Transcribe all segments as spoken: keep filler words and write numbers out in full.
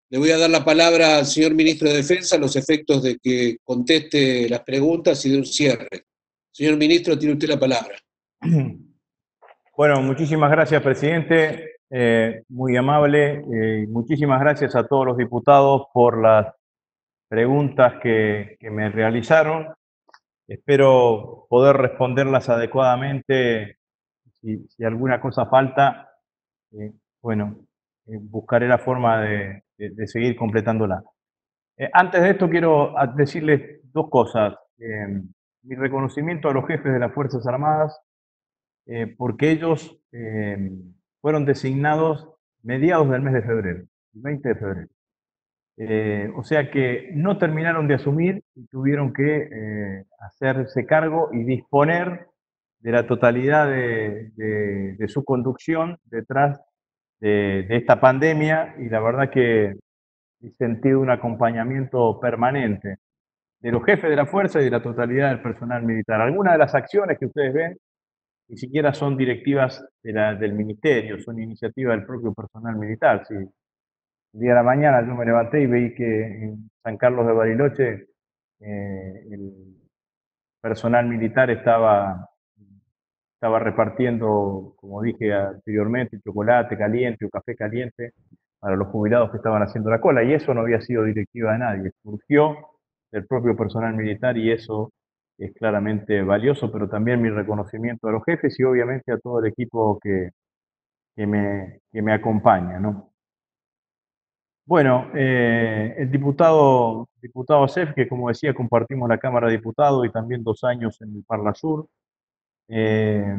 Le voy a dar la palabra al señor ministro de Defensa a los efectos de que conteste las preguntas y de un cierre. Señor ministro, tiene usted la palabra. Bueno, muchísimas gracias, presidente. Eh, muy amable. Eh, muchísimas gracias a todos los diputados por las preguntas que, que me realizaron. Espero poder responderlas adecuadamente. Si, si alguna cosa falta, eh, bueno, eh, buscaré la forma de, de, de seguir completándola. Eh, antes de esto quiero decirles dos cosas. Eh, mi reconocimiento a los jefes de las Fuerzas Armadas, eh, porque ellos eh, fueron designados mediados del mes de febrero, el veinte de febrero. Eh, o sea que no terminaron de asumir y tuvieron que eh, hacerse cargo y disponer de la totalidad de, de, de su conducción detrás de, de esta pandemia, y la verdad que he sentido un acompañamiento permanente de los jefes de la fuerza y de la totalidad del personal militar. Algunas de las acciones que ustedes ven ni siquiera son directivas de la, del ministerio, son iniciativas del propio personal militar. Si el día de la mañana yo me levanté y vi que en San Carlos de Bariloche eh, el personal militar estaba, estaba repartiendo, como dije anteriormente, chocolate caliente o café caliente para los jubilados que estaban haciendo la cola, y eso no había sido directiva de nadie, surgió del propio personal militar, y eso es claramente valioso. Pero también mi reconocimiento a los jefes y obviamente a todo el equipo que, que, me, que me acompaña, ¿no? Bueno, eh, el diputado, diputado Sef, que como decía compartimos la Cámara de Diputados y también dos años en el Parlasur, eh,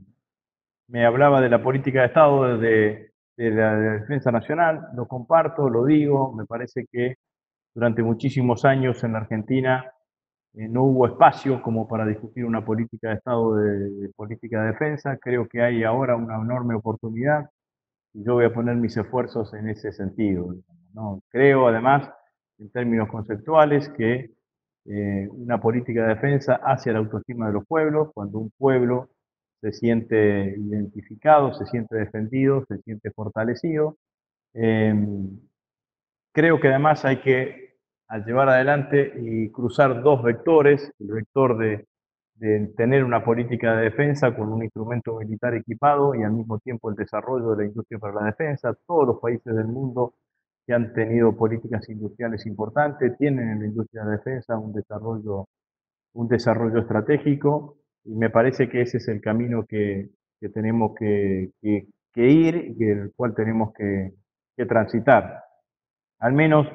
me hablaba de la política de Estado de, de la defensa nacional. Lo comparto, lo digo. Me parece que durante muchísimos años en la Argentina eh, no hubo espacio como para discutir una política de Estado de, de política de defensa. Creo que hay ahora una enorme oportunidad y yo voy a poner mis esfuerzos en ese sentido, ¿no? Creo además, en términos conceptuales, que eh, una política de defensa hacia la autoestima de los pueblos. Cuando un pueblo se siente identificado, se siente defendido, se siente fortalecido. Eh, creo que además hay que, al llevar adelante y cruzar dos vectores, el vector de, de tener una política de defensa con un instrumento militar equipado y al mismo tiempo el desarrollo de la industria para la defensa. Todos los países del mundo que han tenido políticas industriales importantes tienen en la industria de defensa un desarrollo un desarrollo estratégico, y me parece que ese es el camino que, que tenemos que, que, que, ir y el cual tenemos que, que transitar. Al menos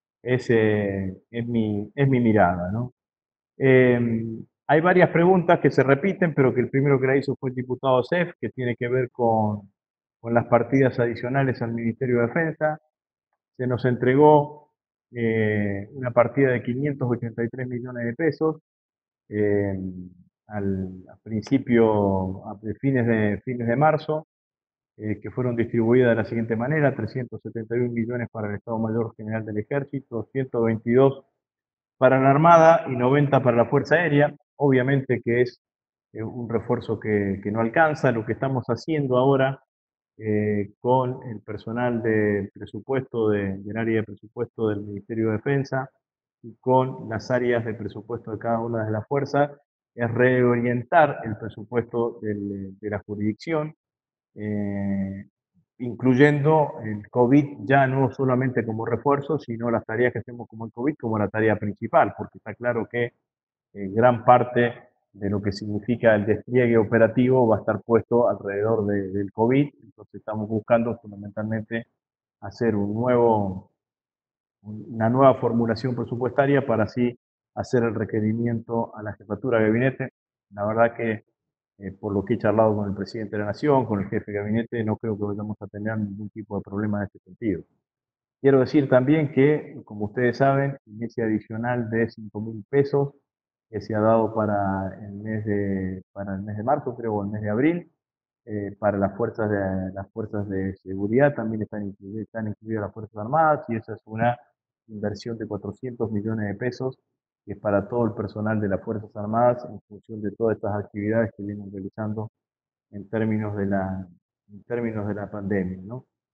ese es, mi, es mi mirada, ¿no? Eh, hay varias preguntas que se repiten, pero que el primero que la hizo fue el diputado Sef, que tiene que ver con, con las partidas adicionales al Ministerio de Defensa. Se nos entregó eh, una partida de quinientos ochenta y tres millones de pesos eh, al, a principio, a fines de, fines de marzo, eh, que fueron distribuidas de la siguiente manera: trescientos setenta y un millones para el Estado Mayor General del Ejército, ciento veintidós para la Armada y noventa para la Fuerza Aérea. Obviamente que es eh, un refuerzo que, que no alcanza. Lo que estamos haciendo ahora eh, con el personal de presupuesto de, del área de presupuesto del Ministerio de Defensa y con las áreas de presupuesto de cada una de las fuerzas es reorientar el presupuesto del, de la jurisdicción, eh, incluyendo el COVID ya no solamente como refuerzo, sino las tareas que hacemos como el COVID como la tarea principal, porque está claro que eh, gran parte de lo que significa el despliegue operativo va a estar puesto alrededor de, del COVID. Entonces estamos buscando fundamentalmente hacer un nuevo, una nueva formulación presupuestaria para así hacer el requerimiento a la jefatura de gabinete. La verdad que eh, por lo que he charlado con el presidente de la Nación, con el jefe de gabinete, no creo que vayamos a tener ningún tipo de problema en este sentido. Quiero decir también que, como ustedes saben, en ese adicional de cinco mil pesos que se ha dado para el mes de, para el mes de marzo, creo, o el mes de abril, eh, para las fuerzas de, las fuerzas de seguridad, también están incluidas, están incluidas las Fuerzas Armadas, y esa es una inversión de cuatrocientos millones de pesos, que es para todo el personal de las Fuerzas Armadas en función de todas estas actividades que vienen realizando en términos de la, en términos de la pandemia, ¿no?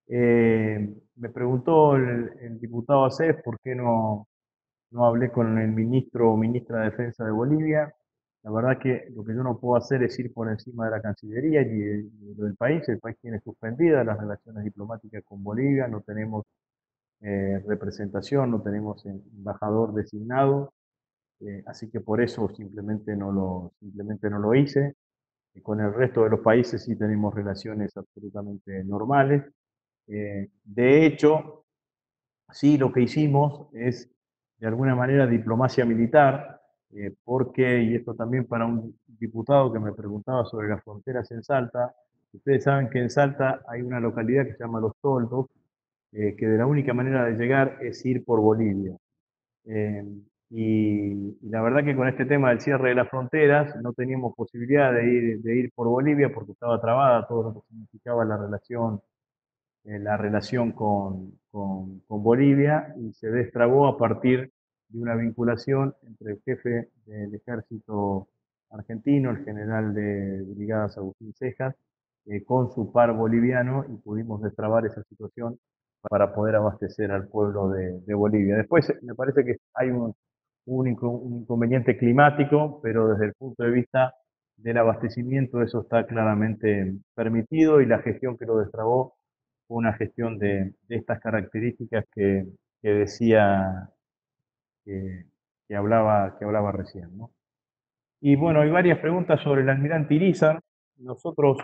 Eh, me preguntó el, el diputado Acef por qué no, no hablé con el ministro o ministra de Defensa de Bolivia. La verdad que lo que yo no puedo hacer es ir por encima de la Cancillería y, de- y del país. El país tiene suspendidas las relaciones diplomáticas con Bolivia, no tenemos eh, representación, no tenemos embajador designado, eh, así que por eso simplemente no lo, simplemente no lo hice. Y con el resto de los países sí tenemos relaciones absolutamente normales. Eh, de hecho, sí lo que hicimos es, de alguna manera, diplomacia militar, eh, porque, y esto también para un diputado que me preguntaba sobre las fronteras en Salta, ustedes saben que en Salta hay una localidad que se llama Los Toldos, eh, que de la única manera de llegar es ir por Bolivia. Eh, y, y la verdad que con este tema del cierre de las fronteras no teníamos posibilidad de ir, de ir por Bolivia porque estaba trabada todo lo que significaba la relación, eh, la relación con, con, con Bolivia, y se destrabó a partir de una vinculación entre el jefe del ejército argentino, el general de brigadas Agustín Cejas, eh, con su par boliviano, y pudimos destrabar esa situación para poder abastecer al pueblo de, de Bolivia. Después me parece que hay un, un, un inconveniente climático, pero desde el punto de vista del abastecimiento eso está claramente permitido, y la gestión que lo destrabó fue una gestión de, de estas características que, que decía, que, que, hablaba, que hablaba recién, ¿no? Y bueno, hay varias preguntas sobre el almirante Irizar. Nosotros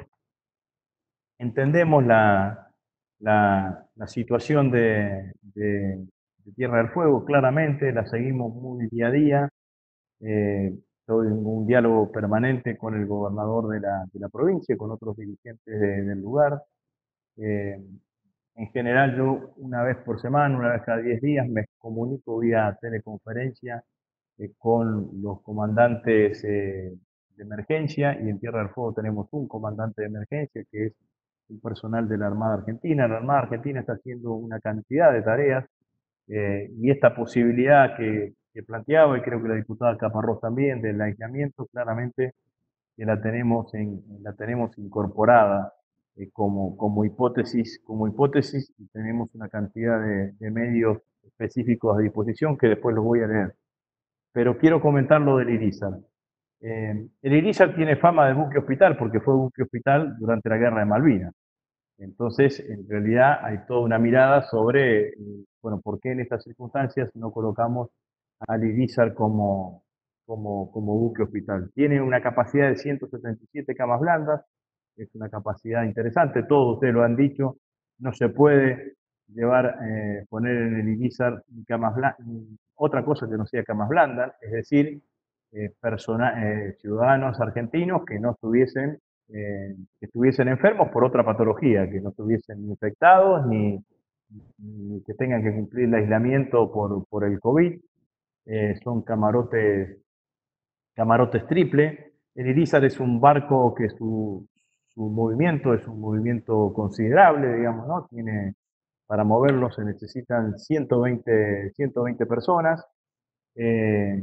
entendemos la, la, la situación de, de, de Tierra del Fuego, claramente, la seguimos muy día a día. Eh, estoy en un diálogo permanente con el gobernador de la, de la provincia, con otros dirigentes de, del lugar. Eh, en general, yo una vez por semana, una vez cada diez días, me comunico vía teleconferencia eh, con los comandantes eh, de emergencia, y en Tierra del Fuego tenemos un comandante de emergencia que es un personal de la Armada Argentina. La Armada Argentina está haciendo una cantidad de tareas, eh, y esta posibilidad que, que planteaba, y creo que la diputada Caparrós también, del aislamiento, claramente que la tenemos, en, la tenemos incorporada eh, como, como, hipótesis, como hipótesis, y tenemos una cantidad de, de medios específicos a disposición que después los voy a leer. Pero quiero comentar lo del Irizar. Eh, el Irizar tiene fama de buque hospital porque fue buque hospital durante la Guerra de Malvinas. Entonces, en realidad hay toda una mirada sobre, eh, bueno, por qué en estas circunstancias no colocamos al Irizar como, como, como buque hospital. Tiene una capacidad de ciento setenta y siete camas blandas, es una capacidad interesante, todos ustedes lo han dicho, no se puede llevar, eh, poner en el Irizar camas blandas, otra cosa que no sea camas blandas, es decir, eh, persona, eh, ciudadanos argentinos que no estuviesen eh, que estuviesen enfermos por otra patología, que no estuviesen infectados ni, ni que tengan que cumplir el aislamiento por, por el COVID. Eh, son camarotes, camarotes triple. El Irizar es un barco que su, su movimiento es un movimiento considerable, digamos, ¿no? Tiene, para moverlo se necesitan ciento veinte, ciento veinte personas. Eh,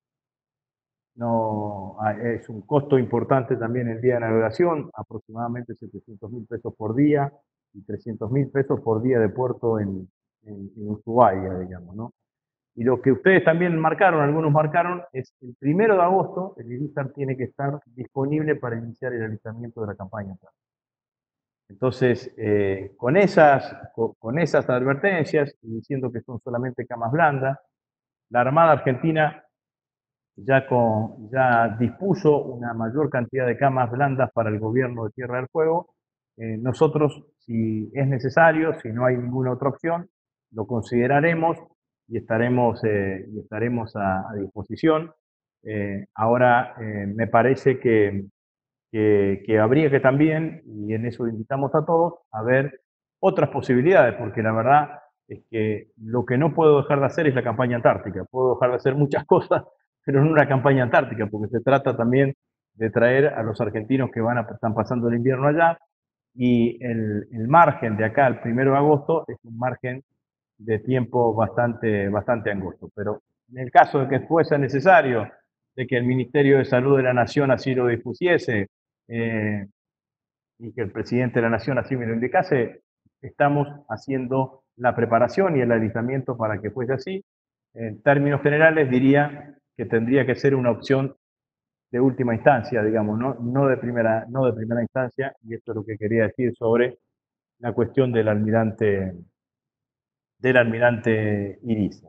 No, ah, es un costo importante también el día de navegación, aproximadamente setecientos mil pesos por día y trescientos mil pesos por día de puerto en, en, en Ushuaia, digamos, ¿no? Y lo que ustedes también marcaron, algunos marcaron, es el primero de agosto, el Irizar tiene que estar disponible para iniciar el alistamiento de la campaña. Entonces, eh, con, esas, con, con esas advertencias, y diciendo que son solamente camas blandas, la Armada Argentina ya, con, ya dispuso una mayor cantidad de camas blandas para el gobierno de Tierra del Fuego. Eh, nosotros, si es necesario, si no hay ninguna otra opción, lo consideraremos y estaremos, eh, y estaremos a, a disposición. Eh, ahora, eh, me parece que, que, que habría que también, y en eso invitamos a todos, a ver otras posibilidades, porque la verdad es que lo que no puedo dejar de hacer es la campaña antártica. Puedo dejar de hacer muchas cosas, pero no una campaña antártica, porque se trata también de traer a los argentinos que van a, están pasando el invierno allá, y el, el margen de acá al primero de agosto es un margen de tiempo bastante, bastante angosto. Pero en el caso de que fuese necesario, de que el Ministerio de Salud de la Nación así lo dispusiese, eh, y que el presidente de la Nación así me lo indicase, estamos haciendo la preparación y el alistamiento para que fuese así. En términos generales diría que tendría que ser una opción de última instancia, digamos, no, no, de primera, no de primera instancia, y esto es lo que quería decir sobre la cuestión del almirante, del almirante Iriza.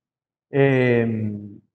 Eh,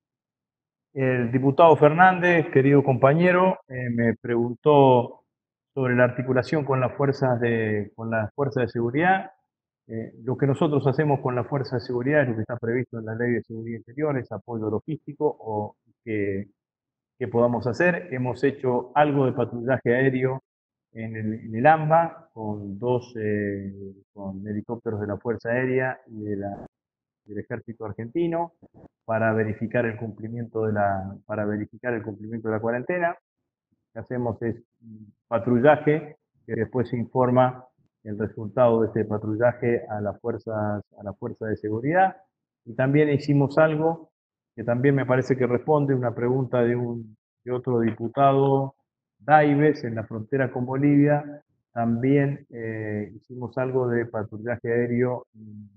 el diputado Fernández, querido compañero, eh, me preguntó sobre la articulación con las fuerzas de, con las fuerzas de seguridad. Eh, lo que nosotros hacemos con las fuerzas de seguridad es lo que está previsto en la Ley de Seguridad Interior, es apoyo logístico o que, que podamos hacer. Hemos hecho algo de patrullaje aéreo en el, en el AMBA con dos eh, con helicópteros de la Fuerza Aérea y de la, del Ejército Argentino para verificar el cumplimiento de la, para verificar el cumplimiento de la cuarentena. Lo que hacemos es patrullaje que después se informa el resultado de este patrullaje a las fuerzas, a la fuerza de seguridad. Y también hicimos algo que también me parece que responde una pregunta de, un, de otro diputado, Daives, en la frontera con Bolivia. También eh, hicimos algo de patrullaje aéreo en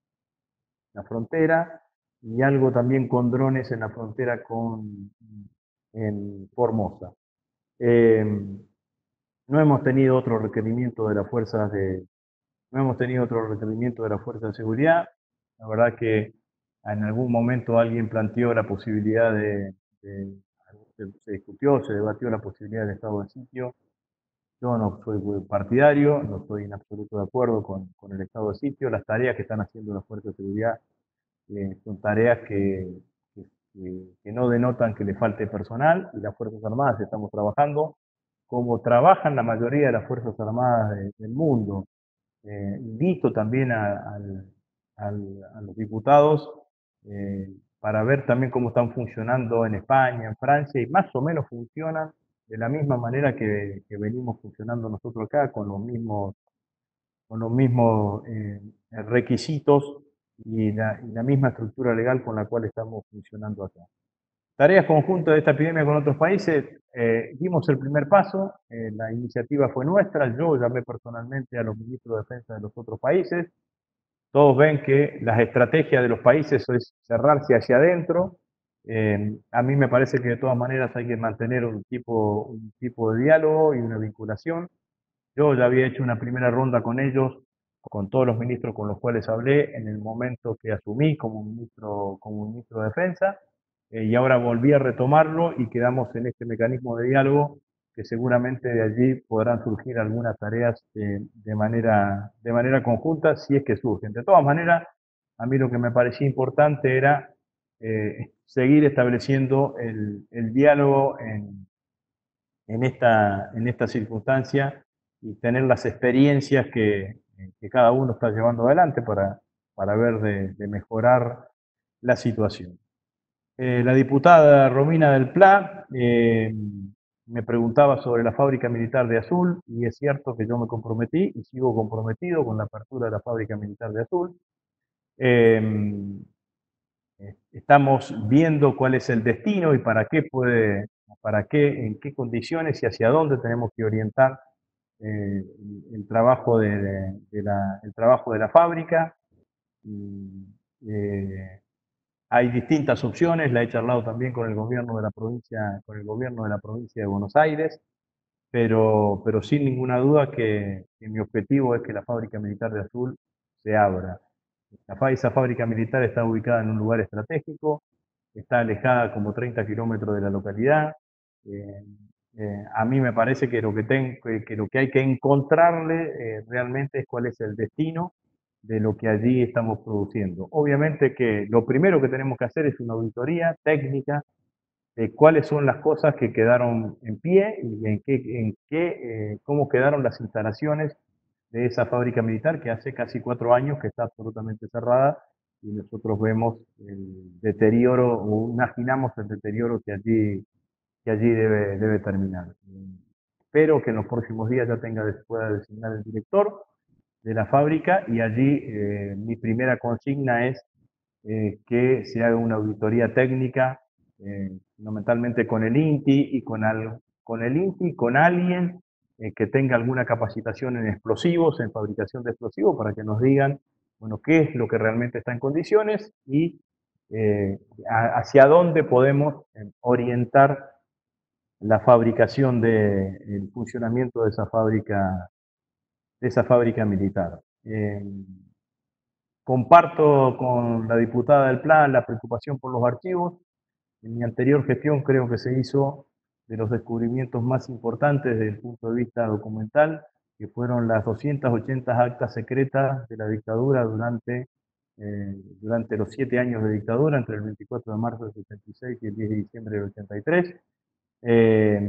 la frontera y algo también con drones en la frontera con en Formosa. Eh, no hemos tenido otro requerimiento de las fuerzas de no hemos tenido otro requerimiento de las fuerzas de seguridad. La verdad que en algún momento alguien planteó la posibilidad de, de se discutió, se debatió la posibilidad del estado de sitio. Yo no soy partidario, no estoy en absoluto de acuerdo con, con el estado de sitio. Las tareas que están haciendo las fuerzas de seguridad eh, son tareas que, que, que no denotan que le falte personal, y las Fuerzas Armadas estamos trabajando como trabajan la mayoría de las Fuerzas Armadas de, del mundo. Eh, invito también a, a, a, a los diputados eh, para ver también cómo están funcionando en España, en Francia, y más o menos funcionan de la misma manera que, que venimos funcionando nosotros acá, con los mismos, con los mismos eh, requisitos y la, y la misma estructura legal con la cual estamos funcionando acá. Tareas conjuntas de esta epidemia con otros países, eh, dimos el primer paso, eh, la iniciativa fue nuestra, yo llamé personalmente a los ministros de defensa de los otros países, todos ven que las estrategias de los países es cerrarse hacia adentro, eh, a mí me parece que de todas maneras hay que mantener un tipo, un tipo de diálogo y una vinculación. Yo ya había hecho una primera ronda con ellos, con todos los ministros con los cuales hablé en el momento que asumí como ministro, como ministro de Defensa, eh, y ahora volví a retomarlo y quedamos en este mecanismo de diálogo que seguramente de allí podrán surgir algunas tareas eh, de, manera, de manera conjunta si es que surgen. De todas maneras, a mí lo que me parecía importante era eh, seguir estableciendo el, el diálogo en, en, esta, en esta circunstancia y tener las experiencias que, que cada uno está llevando adelante para, para ver de, de mejorar la situación. Eh, la diputada Romina del Pla eh, me preguntaba sobre la fábrica militar de Azul, y es cierto que yo me comprometí y sigo comprometido con la apertura de la fábrica militar de Azul. Eh, estamos viendo cuál es el destino y para qué puede, para qué, en qué condiciones y hacia dónde tenemos que orientar eh, el, trabajo de, de, de la, el trabajo de la fábrica. Y, eh, hay distintas opciones, la he charlado también con el gobierno de la provincia, con el gobierno de la provincia de Buenos Aires, pero, pero sin ninguna duda que, que mi objetivo es que la fábrica militar de Azul se abra. La, esa fábrica militar está ubicada en un lugar estratégico, está alejada como treinta kilómetros de la localidad. Eh, eh, a mí me parece que lo que, ten, que, que lo que hay que encontrarle eh, realmente es cuál es el destino de lo que allí estamos produciendo. Obviamente que lo primero que tenemos que hacer es una auditoría técnica de cuáles son las cosas que quedaron en pie y en qué, en qué eh, cómo quedaron las instalaciones de esa fábrica militar que hace casi cuatro años que está absolutamente cerrada, y nosotros vemos el deterioro o imaginamos el deterioro que allí, que allí debe, debe terminar. Espero que en los próximos días ya tenga, pueda designar el director de la fábrica, y allí eh, mi primera consigna es eh, que se haga una auditoría técnica, eh, fundamentalmente con el INTI y con, al, con el INTI, con alguien eh, que tenga alguna capacitación en explosivos, en fabricación de explosivos, para que nos digan, bueno, qué es lo que realmente está en condiciones y eh, a, hacia dónde podemos eh, orientar la fabricación de, el funcionamiento de esa fábrica, de esa fábrica militar. Eh, comparto con la diputada del Plan la preocupación por los archivos. En mi anterior gestión creo que se hizo de los descubrimientos más importantes desde el punto de vista documental, que fueron las doscientas ochenta actas secretas de la dictadura durante, eh, durante los siete años de dictadura, entre el veinticuatro de marzo del setenta y seis y el diez de diciembre del ochenta y tres. Eh,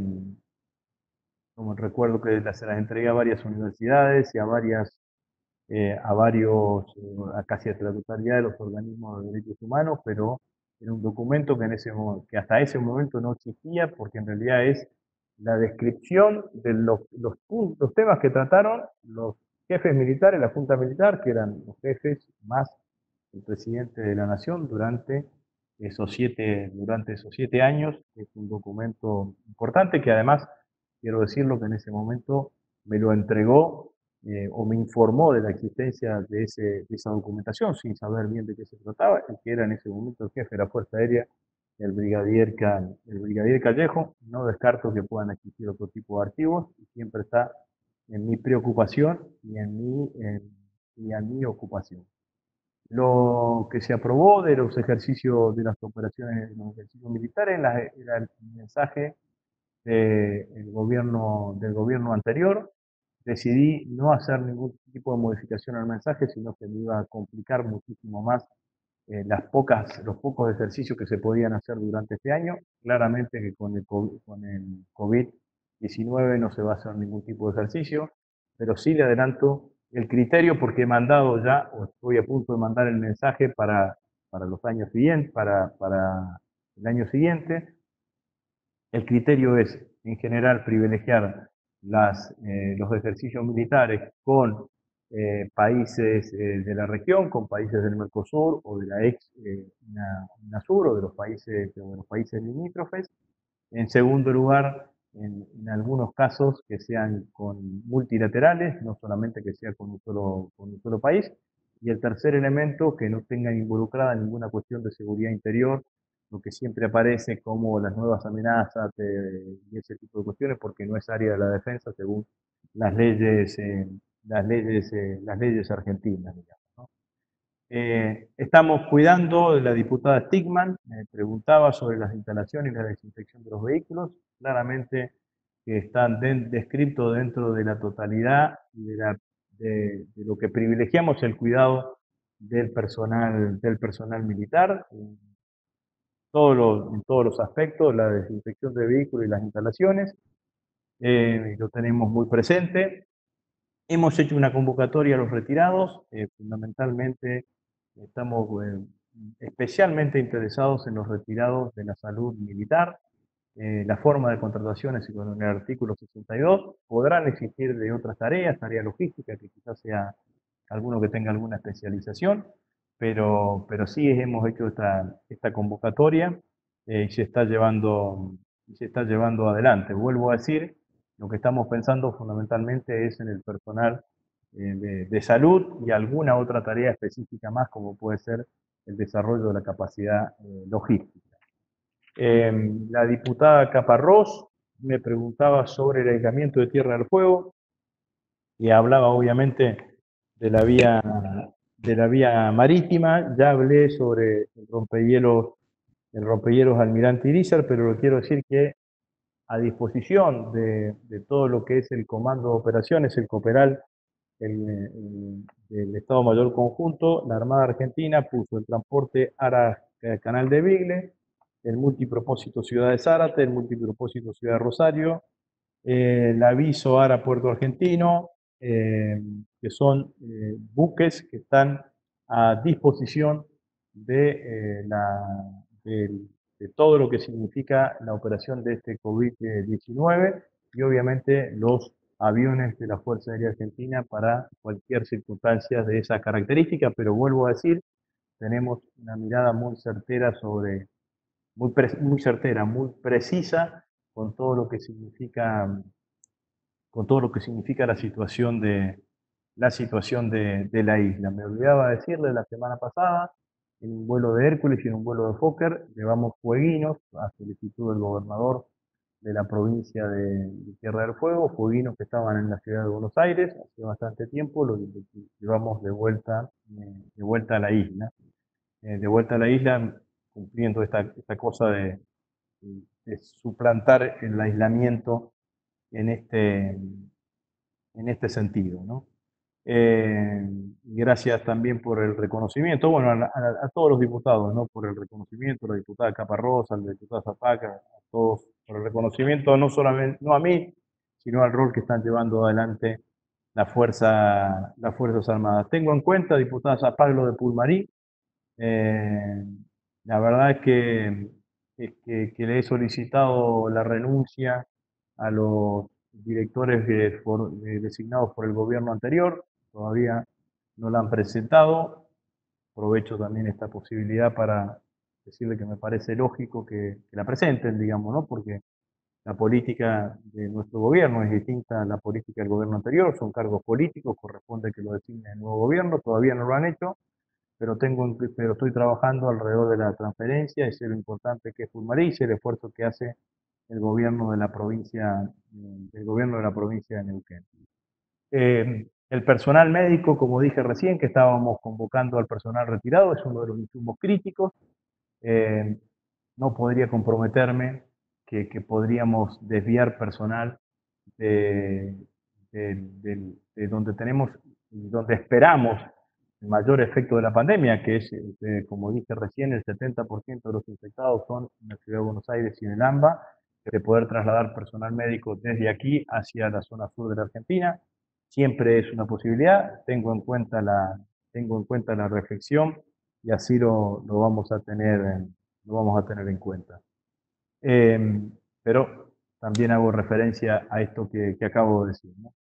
como recuerdo que las- se las entregué a varias universidades y a varias eh, a varios, eh, a casi a la totalidad de los organismos de derechos humanos, pero era un documento que, en ese, que hasta ese momento no existía, porque en realidad es la descripción de los, los, los temas que trataron los jefes militares, la Junta Militar, que eran los jefes más el presidente de la Nación durante esos siete, durante esos siete años. Es un documento importante que además, quiero decirlo, que en ese momento me lo entregó eh, o me informó de la existencia de, ese, de esa documentación sin saber bien de qué se trataba, el que era en ese momento el jefe de la Fuerza Aérea, el brigadier, el brigadier Callejo. No descarto que puedan existir otro tipo de archivos y siempre está en mi preocupación y en mi, en, y en mi ocupación. Lo que se aprobó de los ejercicios, de las operaciones, de los ejercicios militares, la, era el mensaje del gobierno, del gobierno anterior. Decidí no hacer ningún tipo de modificación al mensaje, sino que me iba a complicar muchísimo más eh, las pocas, los pocos ejercicios que se podían hacer durante este año. Claramente que con el, con el COVID diecinueve no se va a hacer ningún tipo de ejercicio, pero sí le adelanto el criterio porque he mandado ya, o estoy a punto de mandar el mensaje para, para los años siguientes, para, para el año siguiente. El criterio es, en general, privilegiar las, eh, los ejercicios militares con eh, países eh, de la región, con países del Mercosur o de la ex eh, UNASUR o de los países, de los países limítrofes. En segundo lugar, en, en, algunos casos que sean con multilaterales, no solamente que sea con un, solo, con un solo país. Y el tercer elemento, que no tenga involucrada ninguna cuestión de seguridad interior, lo que siempre aparece como las nuevas amenazas eh, y ese tipo de cuestiones, porque no es área de la defensa según las leyes, eh, las leyes, eh, las leyes argentinas, digamos, ¿no? Eh, estamos cuidando, la diputada Stigman me preguntaba sobre las instalaciones y la desinfección de los vehículos. Claramente que están de, descritos dentro de la totalidad de, la, de, de lo que privilegiamos el cuidado del personal, del personal militar. En todos los, en todos los aspectos, la desinfección de vehículos y las instalaciones, eh, lo tenemos muy presente. Hemos hecho una convocatoria a los retirados, eh, fundamentalmente estamos eh, especialmente interesados en los retirados de la salud militar. Eh, la forma de contratación es con el artículo sesenta y dos. Podrán existir de otras tareas, tarea logística, que quizás sea alguno que tenga alguna especialización, pero, pero sí hemos hecho esta, esta convocatoria eh, y se está llevando, y se está llevando adelante. Vuelvo a decir, lo que estamos pensando fundamentalmente es en el personal eh, de, de salud y alguna otra tarea específica más, como puede ser el desarrollo de la capacidad eh, logística. Eh, la diputada Caparrós me preguntaba sobre el aislamiento de Tierra del Fuego y hablaba obviamente de la vía, de la vía marítima. Ya hablé sobre el rompehielos, el rompehielos Almirante Irizar, pero lo quiero decir que a disposición de, de todo lo que es el Comando de Operaciones, el COPERAL, el, el, el Estado Mayor Conjunto, la Armada Argentina puso el transporte Ara-Canal de Bigle, el multipropósito Ciudad de Zárate, el multipropósito Ciudad de Rosario, eh, el aviso Ara Puerto Argentino, eh, que son eh, buques que están a disposición de, eh, la, de, de todo lo que significa la operación de este COVID diecinueve y obviamente los aviones de la Fuerza Aérea Argentina para cualquier circunstancia de esa característica, pero vuelvo a decir, tenemos una mirada muy certera sobre, muy, muy certera, muy precisa con todo lo que significa con todo lo que significa la situación de la, situación de, de la isla. Me olvidaba decirle la semana pasada, en un vuelo de Hércules y en un vuelo de Fokker, llevamos fueguinos a solicitud del gobernador de la provincia de, de Tierra del Fuego, fueguinos que estaban en la ciudad de Buenos Aires hace bastante tiempo, los llevamos de vuelta, eh, de vuelta a la isla. Eh, de vuelta a la isla, cumpliendo esta, esta cosa de, de suplantar el aislamiento en este, en este sentido, ¿no? Eh, gracias también por el reconocimiento, bueno, a, a, a todos los diputados, ¿no? Por el reconocimiento, la diputada Caparrosa, la diputada Zapaca, a todos por el reconocimiento, no solamente, no a mí, sino al rol que están llevando adelante la fuerza, las Fuerzas Armadas. Tengo en cuenta, diputada Zapaglo de Pulmarí, eh, la verdad es que, que, que le he solicitado la renuncia a los directores de, por, de, designados por el gobierno anterior, todavía no la han presentado. Aprovecho también esta posibilidad para decirle que me parece lógico que, que la presenten, digamos, ¿no? Porque la política de nuestro gobierno es distinta a la política del gobierno anterior, son cargos políticos, corresponde que lo designe el nuevo gobierno, todavía no lo han hecho, pero, tengo, pero estoy trabajando alrededor de la transferencia, y sé lo importante que es Pulmarí, y sé el esfuerzo que hace el gobierno de la provincia, el gobierno de la provincia de Neuquén. Eh, el personal médico, como dije recién, que estábamos convocando al personal retirado, es uno de los insumos críticos. Eh, no podría comprometerme que, que podríamos desviar personal de, de, de, de donde tenemos, donde esperamos el mayor efecto de la pandemia, que es, eh, como dije recién, el setenta por ciento de los infectados son en la ciudad de Buenos Aires y en el AMBA, de poder trasladar personal médico desde aquí hacia la zona sur de la Argentina. Siempre es una posibilidad, tengo en cuenta la, tengo en cuenta la reflexión y así lo, lo, vamos, a tener, lo vamos a tener en cuenta. Eh, pero también hago referencia a esto que, que acabo de decir, ¿no?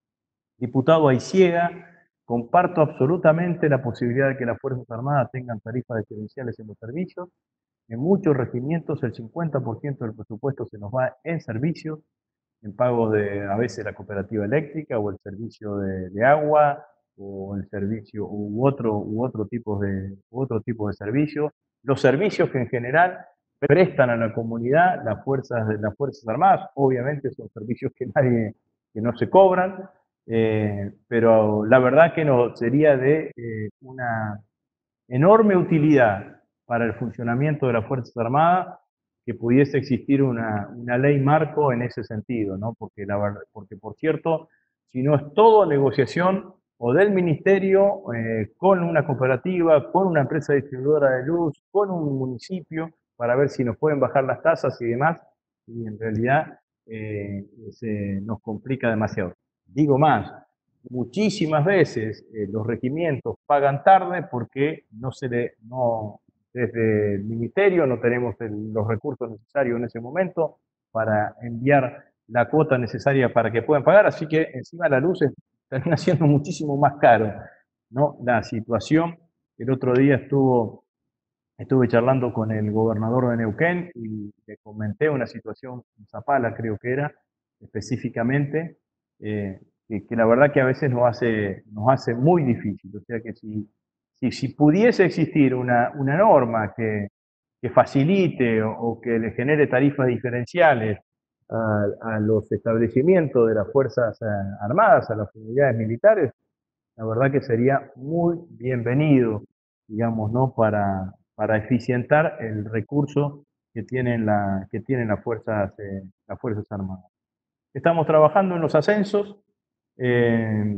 Diputado Aiciega, comparto absolutamente la posibilidad de que las Fuerzas Armadas tengan tarifas diferenciales en los servicios. En muchos regimientos el cincuenta por ciento del presupuesto se nos va en servicios, en pago de a veces la cooperativa eléctrica o el servicio de, de agua o el servicio u otro, u otro tipo de, u otro tipo de servicios. Los servicios que en general prestan a la comunidad las fuerzas, las fuerzas Armadas, obviamente son servicios que, nadie, que no se cobran, eh, pero la verdad que no, sería de eh, una enorme utilidad para el funcionamiento de las Fuerzas Armadas que pudiese existir una, una ley marco en ese sentido, ¿no? Porque, la verdad, porque, por cierto, si no es todo negociación o del Ministerio eh, con una cooperativa, con una empresa distribuidora de luz, con un municipio, para ver si nos pueden bajar las tasas y demás, y en realidad eh, se nos complica demasiado. Digo más, muchísimas veces eh, los regimientos pagan tarde porque no se le, no, desde el ministerio no tenemos el, los recursos necesarios en ese momento para enviar la cuota necesaria para que puedan pagar, así que encima la luz termina siendo muchísimo más caro, ¿no? La situación, el otro día estuvo, estuve charlando con el gobernador de Neuquén y le comenté una situación en Zapala, creo que era, específicamente, eh, que, que la verdad que a veces nos hace, nos hace muy difícil. O sea que si, si, si pudiese existir una, una norma que, que facilite o, o que le genere tarifas diferenciales a, a los establecimientos de las Fuerzas Armadas, a las unidades militares, la verdad que sería muy bienvenido, digamos, ¿no? Para, para eficientar el recurso que tienen, la, que tienen las, fuerzas, eh, las Fuerzas Armadas. Estamos trabajando en los ascensos. Eh,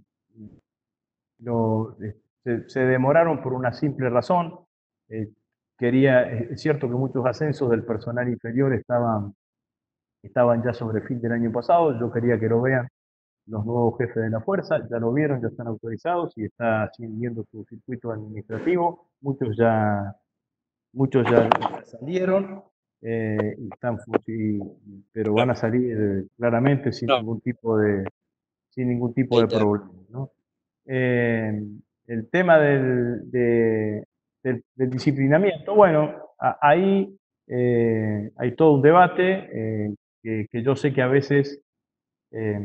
lo, se, se, demoraron por una simple razón. Eh, quería, es cierto que muchos ascensos del personal inferior estaban, estaban ya sobre el fin del año pasado. Yo quería que lo vean los nuevos jefes de la fuerza, ya lo vieron, ya están autorizados y está siguiendo su circuito administrativo. Muchos ya, muchos ya salieron, eh, y están, pero van a salir claramente sin ningún tipo de, sin ningún tipo de problema, ¿no? Eh, el tema del, de, del, del, disciplinamiento, bueno, a, ahí eh, hay todo un debate eh, que, que yo sé que a veces eh,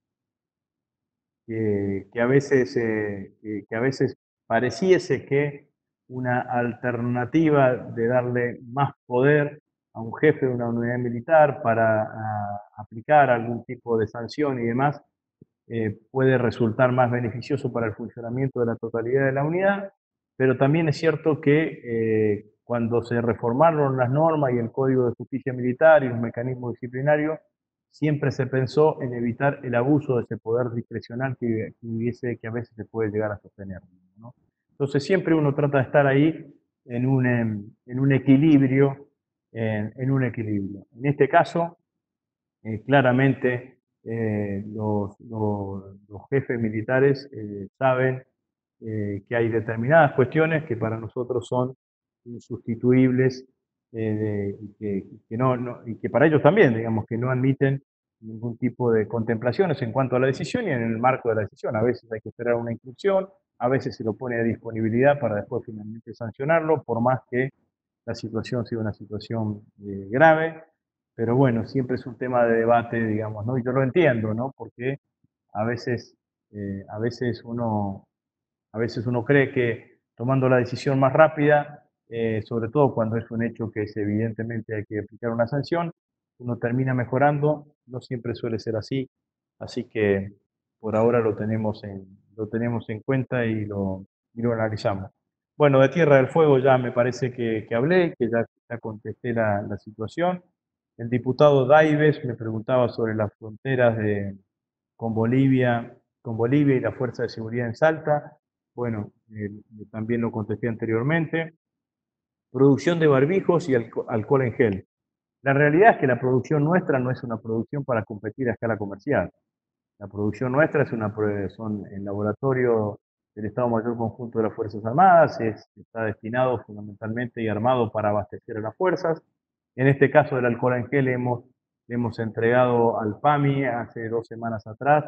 que, que a veces, eh, que, que a veces pareciese que una alternativa de darle más poder a un jefe de una unidad militar para a, aplicar algún tipo de sanción y demás, eh, puede resultar más beneficioso para el funcionamiento de la totalidad de la unidad, pero también es cierto que eh, cuando se reformaron las normas y el Código de Justicia Militar y los mecanismos disciplinarios, siempre se pensó en evitar el abuso de ese poder discrecional que, que, hubiese, que a veces se puede llegar a sostener, ¿no? Entonces siempre uno trata de estar ahí en un, en, en un equilibrio, en, en, un equilibrio. En este caso, eh, claramente eh, los, los, los, jefes militares eh, saben eh, que hay determinadas cuestiones que para nosotros son insustituibles eh, de, y, que, que no, no, y que para ellos también, digamos, que no admiten ningún tipo de contemplaciones en cuanto a la decisión y en el marco de la decisión. A veces hay que esperar una instrucción, a veces se lo pone a disponibilidad para después finalmente sancionarlo, por más que la situación sea una situación eh, grave. Pero bueno, siempre es un tema de debate, digamos, ¿no? Y yo lo entiendo, ¿no? Porque a veces, eh, a veces uno, a veces uno cree que tomando la decisión más rápida, eh, sobre todo cuando es un hecho que es evidentemente hay que aplicar una sanción, uno termina mejorando, no siempre suele ser así, así que por ahora lo tenemos en, lo tenemos en cuenta y lo, y lo analizamos. Bueno, de Tierra del Fuego ya me parece que, que hablé, que ya, ya contesté la, la situación. El diputado Daives me preguntaba sobre las fronteras de, con Bolivia, con Bolivia y la Fuerza de Seguridad en Salta. Bueno, eh, también lo contesté anteriormente. Producción de barbijos y alco alcohol en gel. La realidad es que la producción nuestra no es una producción para competir a escala comercial. La producción nuestra es una son en laboratorio del Estado Mayor Conjunto de las Fuerzas Armadas, es, está destinado fundamentalmente y armado para abastecer a las fuerzas. En este caso del alcohol en gel hemos, hemos entregado al PAMI hace dos semanas atrás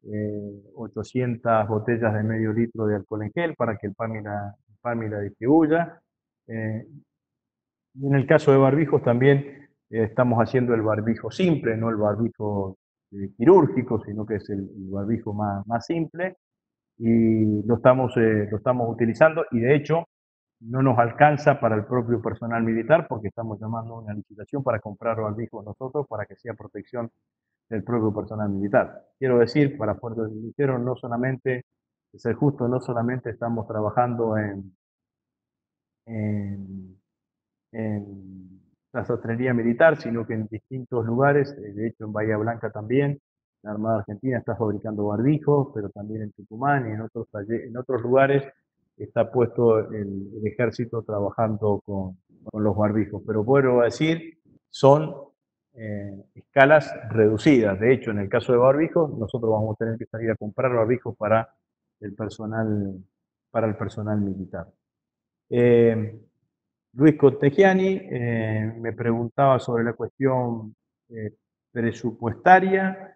eh, ochocientas botellas de medio litro de alcohol en gel para que el PAMI la, el PAMI la distribuya. Eh, y en el caso de barbijos también eh, estamos haciendo el barbijo simple, no el barbijo eh, quirúrgico, sino que es el, el barbijo más, más simple, y lo estamos, eh, lo estamos utilizando, y de hecho no nos alcanza para el propio personal militar porque estamos llamando a una licitación para comprar barbijos nosotros para que sea protección del propio personal militar. Quiero decir, para Puerto Ligero, no solamente, de ser justo, no solamente estamos trabajando en, en, en la sastrería militar, sino que en distintos lugares, de hecho en Bahía Blanca también, la Armada Argentina está fabricando barbijos, pero también en Tucumán y en otros, en otros lugares está puesto el, el ejército trabajando con, con los barbijos. Pero vuelvo a decir, son eh, escalas reducidas. De hecho, en el caso de barbijos, nosotros vamos a tener que salir a comprar barbijos para el personal, para el personal militar. Eh, Luis Contegiani eh, me preguntaba sobre la cuestión eh, presupuestaria,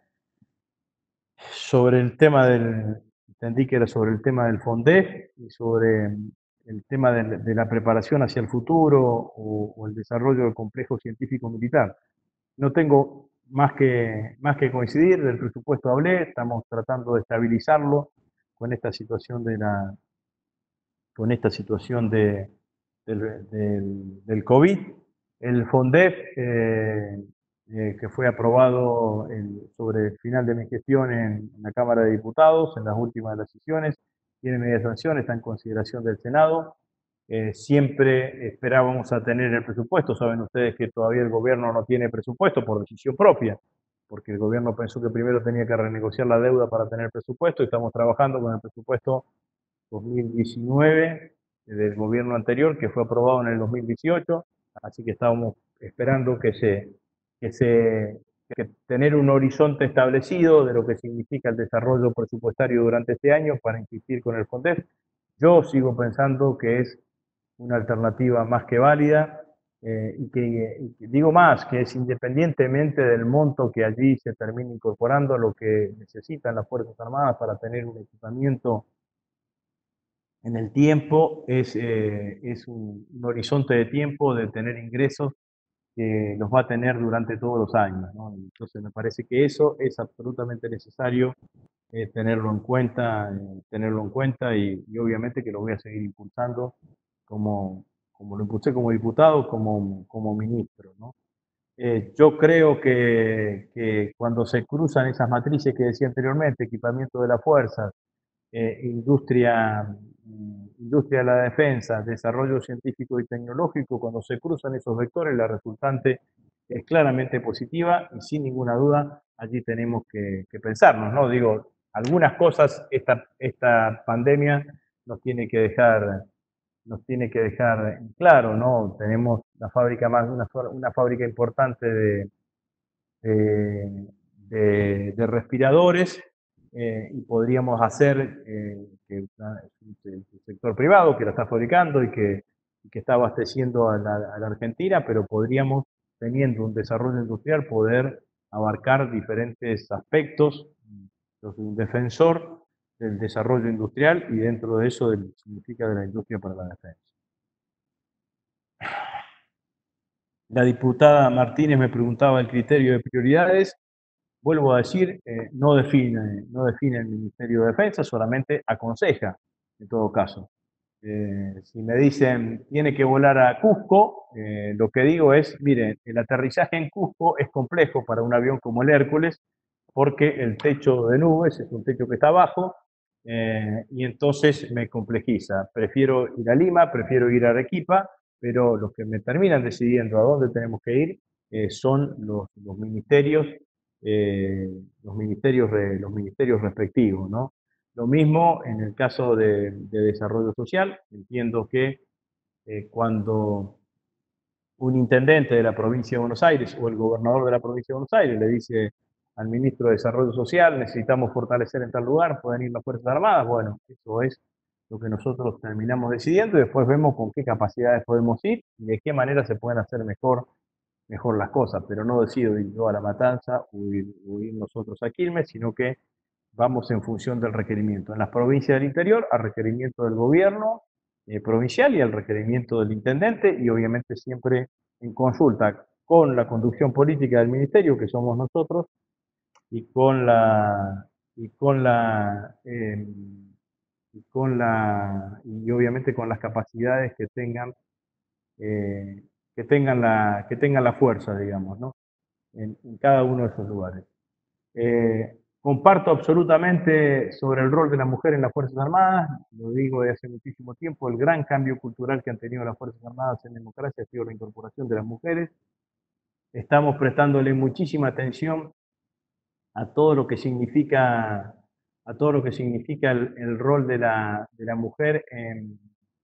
sobre el tema del, entendí que era sobre el tema del FONDEF y sobre el tema de, de la preparación hacia el futuro o, o el desarrollo del complejo científico militar. No tengo más que, más que coincidir, del presupuesto hablé, estamos tratando de estabilizarlo con esta situación de la, con esta situación de, del, del, del COVID. El FONDEF, eh, eh, que fue aprobado el, sobre el final de mi gestión en, en la Cámara de Diputados, en las últimas decisiones, tiene media sanción, está en consideración del Senado. Eh, siempre esperábamos a tener el presupuesto. Saben ustedes que todavía el gobierno no tiene presupuesto por decisión propia, porque el gobierno pensó que primero tenía que renegociar la deuda para tener presupuesto y estamos trabajando con el presupuesto dos mil diecinueve del gobierno anterior, que fue aprobado en el dos mil dieciocho, así que estábamos esperando que se, que se que tener un horizonte establecido de lo que significa el desarrollo presupuestario durante este año para insistir con el FONDEF. Yo sigo pensando que es una alternativa más que válida eh, y, que, y que digo más, que es independientemente del monto que allí se termine incorporando, lo que necesitan las Fuerzas Armadas para tener un equipamiento en el tiempo, es, eh, es un, un horizonte de tiempo de tener ingresos que los va a tener durante todos los años, ¿no? Entonces me parece que eso es absolutamente necesario eh, tenerlo en cuenta, eh, tenerlo en cuenta y, y obviamente que lo voy a seguir impulsando como, como lo impulsé como diputado, como, como ministro, ¿no? Eh, yo creo que, que cuando se cruzan esas matrices que decía anteriormente, equipamiento de las fuerzas, eh, industria, mm, industria de la defensa, desarrollo científico y tecnológico, cuando se cruzan esos vectores, la resultante es claramente positiva y sin ninguna duda allí tenemos que, que pensarnos, ¿no? Digo, algunas cosas esta, esta pandemia nos tiene que dejar nos tiene que dejar en claro, ¿no? Tenemos la fábrica más, una, una fábrica importante de, de, de, de respiradores eh, y podríamos hacer eh, que el sector privado que la está fabricando y que, y que está abasteciendo a la, a la Argentina, pero podríamos, teniendo un desarrollo industrial, poder abarcar diferentes aspectos. Yo soy un defensor del desarrollo industrial y dentro de eso del, significa de la industria para la defensa. La diputada Martínez me preguntaba el criterio de prioridades. Vuelvo a decir, eh, no, define, no define el Ministerio de Defensa, solamente aconseja, en todo caso. Eh, si me dicen, tiene que volar a Cusco, eh, lo que digo es, miren, el aterrizaje en Cusco es complejo para un avión como el Hércules, porque el techo de nubes es un techo que está abajo, eh, y entonces me complejiza. Prefiero ir a Lima, prefiero ir a Arequipa, pero los que me terminan decidiendo a dónde tenemos que ir eh, son los, los ministerios, eh, los ministerios, re, los ministerios respectivos, ¿no? Lo mismo en el caso de, de desarrollo social. Entiendo que eh, cuando un intendente de la provincia de Buenos Aires o el gobernador de la provincia de Buenos Aires le dice al ministro de Desarrollo Social, necesitamos fortalecer en tal lugar, pueden ir las Fuerzas Armadas, bueno, eso es lo que nosotros terminamos decidiendo y después vemos con qué capacidades podemos ir y de qué manera se pueden hacer mejor, mejor las cosas, pero no decido ir yo a La Matanza o ir, o ir nosotros a Quilmes, sino que vamos en función del requerimiento. En las provincias del interior, al requerimiento del gobierno eh, provincial y al requerimiento del intendente, y obviamente siempre en consulta con la conducción política del ministerio, que somos nosotros, y con la y con la eh, y con la y obviamente con las capacidades que tengan eh, que tengan la que tengan la fuerza, digamos, ¿no? En, en cada uno de esos lugares. Eh, comparto absolutamente sobre el rol de la mujer en las Fuerzas Armadas, lo digo desde hace muchísimo tiempo, el gran cambio cultural que han tenido las Fuerzas Armadas en democracia ha sido la incorporación de las mujeres. Estamos prestándole muchísima atención a todo lo que significa, a todo lo que significa el, el rol de la, de la mujer en,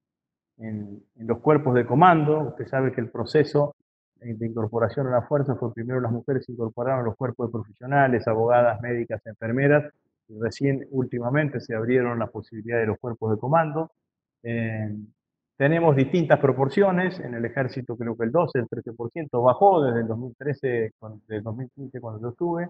en, en los cuerpos de comando. Usted sabe que el proceso de incorporación a la fuerza fue primero las mujeres se incorporaron a los cuerpos de profesionales, abogadas, médicas, enfermeras, y recién últimamente se abrieron las posibilidades de los cuerpos de comando. Eh, tenemos distintas proporciones, en el ejército creo que el doce, el trece por ciento bajó desde el dos mil trece, desde el dos mil quince cuando yo estuve.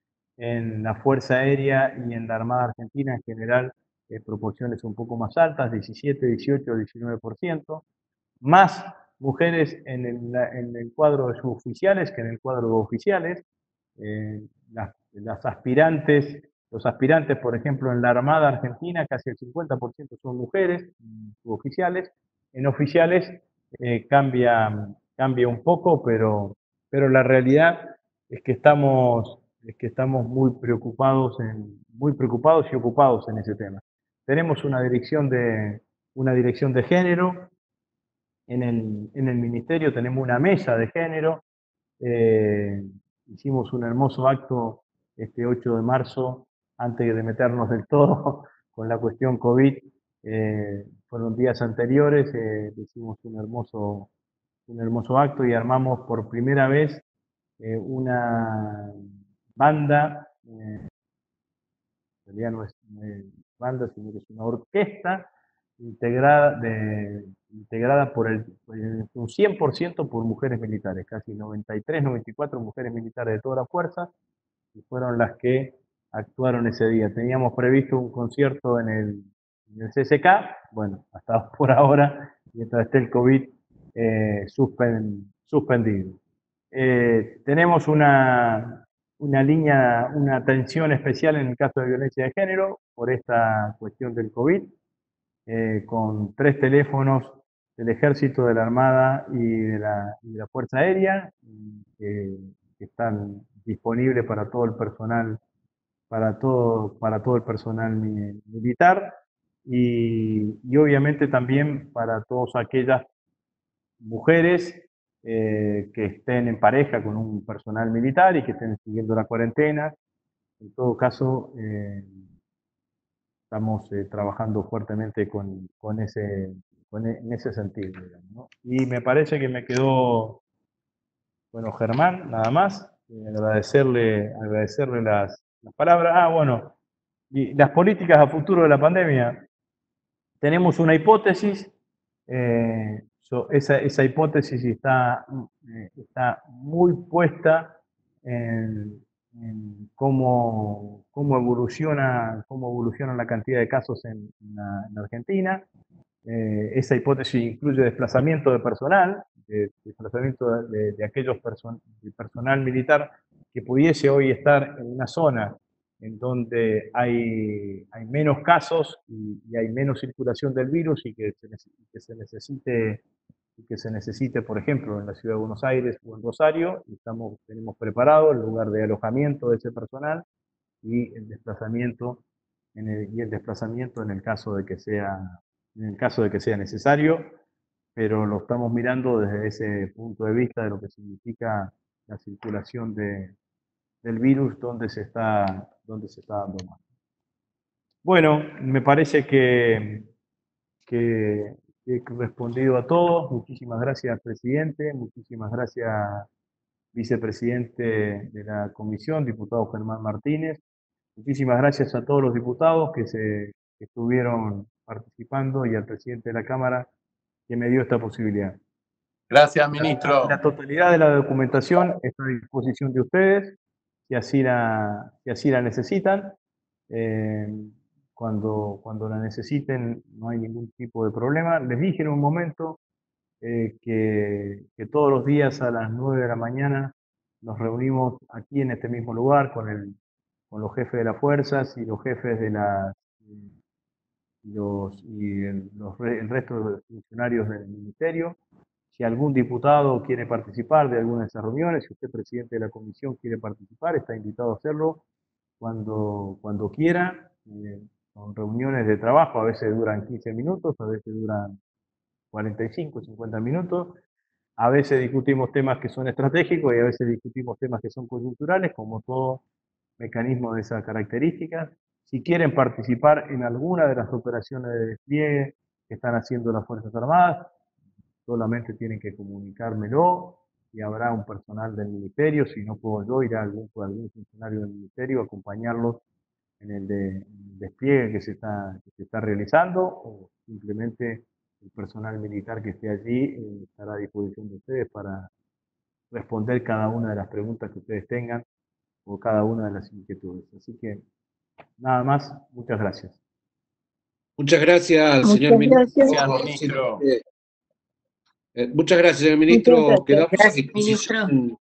En la Fuerza Aérea y en la Armada Argentina en general, eh, proporciones un poco más altas, diecisiete, dieciocho, diecinueve por ciento. Más mujeres en el, en el cuadro de suboficiales que en el cuadro de oficiales. Eh, las, las aspirantes, los aspirantes, por ejemplo, en la Armada Argentina, casi el cincuenta por ciento son mujeres, suboficiales. En oficiales eh, cambia, cambia un poco, pero, pero la realidad es que estamos, es que estamos muy preocupados, en, muy preocupados y ocupados en ese tema. Tenemos una dirección de, una dirección de género. En el, en el ministerio tenemos una mesa de género. Eh, hicimos un hermoso acto este ocho de marzo, antes de meternos del todo con la cuestión COVID. Eh, fueron días anteriores, eh, hicimos un hermoso, un hermoso acto y armamos por primera vez eh, una banda, eh, en realidad no es una banda, sino que es una orquesta integrada, de, integrada por el, un cien por ciento por mujeres militares, casi noventa y tres, noventa y cuatro mujeres militares de toda la fuerza, y fueron las que actuaron ese día. Teníamos previsto un concierto en el, en el C C K, bueno, hasta por ahora, mientras esté el COVID, eh, suspen, suspendido. Eh, tenemos una, una línea, una atención especial en el caso de violencia de género por esta cuestión del COVID, eh, con tres teléfonos del Ejército, de la Armada y de la, y de la Fuerza Aérea, eh, que están disponibles para todo el personal, para todo, para todo el personal mi- militar y, y obviamente también para todas aquellas mujeres eh, que estén en pareja con un personal militar y que estén siguiendo la cuarentena. En todo caso, eh, estamos eh, trabajando fuertemente con, con ese, con e- en ese sentido, digamos, ¿no? Y me parece que me quedó, bueno, Germán, nada más, eh, agradecerle, agradecerle las, las palabras. Ah, bueno, y las políticas a futuro de la pandemia. Tenemos una hipótesis, eh, so- esa, esa hipótesis está, eh, está muy puesta en, en cómo, cómo, evoluciona, cómo evoluciona la cantidad de casos en, en la- en Argentina. Eh, esa hipótesis incluye desplazamiento de personal, de- desplazamiento de, de aquellos person- de personal militar que pudiese hoy estar en una zona en donde hay, hay menos casos y, y hay menos circulación del virus y que se, nece- que se necesite, y que se necesite, por ejemplo, en la ciudad de Buenos Aires o en Rosario, y estamos, tenemos preparado el lugar de alojamiento de ese personal y el desplazamiento en el, y el desplazamiento en el caso de que sea en el caso de que sea necesario, pero lo estamos mirando desde ese punto de vista de lo que significa la circulación de, del virus donde se está donde se está dando más. Bueno, me parece que, que he respondido a todos. Muchísimas gracias, presidente. Muchísimas gracias, vicepresidente de la comisión, diputado Germán Martínez. Muchísimas gracias a todos los diputados que, se, que estuvieron participando y al presidente de la Cámara que me dio esta posibilidad. Gracias, ministro. La, la totalidad de la documentación está a disposición de ustedes, si así la, si así la necesitan. Eh, cuando, cuando la necesiten no hay ningún tipo de problema. Les dije en un momento eh, que, que todos los días a las nueve de la mañana nos reunimos aquí en este mismo lugar con, el, con los jefes de las fuerzas y los jefes de las y, los, y el, los, el resto de funcionarios del ministerio. Si algún diputado quiere participar de alguna de esas reuniones, si usted, presidente de la comisión, quiere participar, está invitado a hacerlo cuando, cuando quiera. Eh, son reuniones de trabajo, a veces duran quince minutos, a veces duran cuarenta y cinco, cincuenta minutos. A veces discutimos temas que son estratégicos y a veces discutimos temas que son coyunturales, como todo mecanismo de esas características. Si quieren participar en alguna de las operaciones de despliegue que están haciendo las Fuerzas Armadas, solamente tienen que comunicármelo y habrá un personal del ministerio. Si no puedo yo, irá algún, algún funcionario del ministerio a acompañarlos en el, de, en el despliegue que se, está, que se está realizando, o simplemente el personal militar que esté allí eh, estará a disposición de ustedes para responder cada una de las preguntas que ustedes tengan o cada una de las inquietudes. Así que nada más, muchas gracias. Muchas gracias, Muchas señor ministro. Gracias, ministro. Eh, muchas gracias, señor ministro. Muchas gracias. Quedamos a Gracias, disposición